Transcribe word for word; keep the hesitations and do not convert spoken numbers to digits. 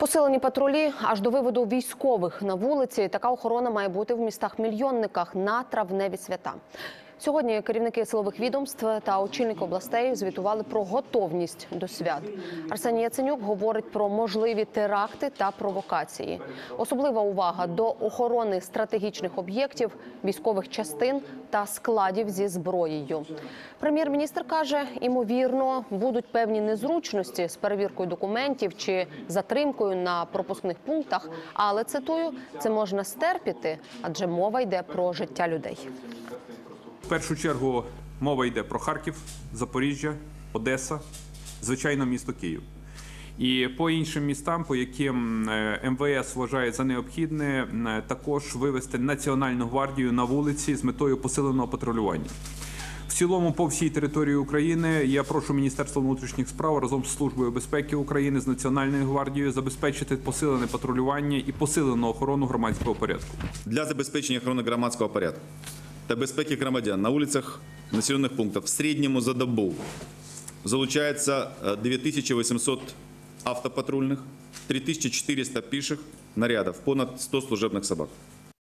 Посилені патрулі аж до виводу військових на вулиці. Така охорона має бути в містах-мільйонниках на травневі свята. Сьогодні керівники силових відомств та очільники областей звітували про готовність до свят. Арсеній Яценюк говорить про можливі теракти та провокації. Особлива увага до охорони стратегічних об'єктів, військових частин та складів зі зброєю. Прем'єр-міністр каже, ймовірно, будуть певні незручності з перевіркою документів чи затримкою на пропускних пунктах, але, цитую, це можна стерпіти, адже мова йде про життя людей. В першу чергу мова йде про Харків, Запоріжжя, Одеса, звичайно, місто Київ. І по іншим містам, по яким ем ве ес вважає за необхідне, також вивести Національну гвардію на вулиці з метою посиленого патрулювання. В цілому, по всій території України, я прошу Міністерство внутрішніх справ разом з Службою безпеки України, з Національною гвардією забезпечити посилене патрулювання і посилену охорону громадського порядку. Для забезпечення охорони громадського порядку та безпеки громадян на вулицях населених пунктів в середньому за добу залучається дві тисячі вісімсот автопатрульних, три тисячі чотириста піших нарядів, понад сто служебних собак.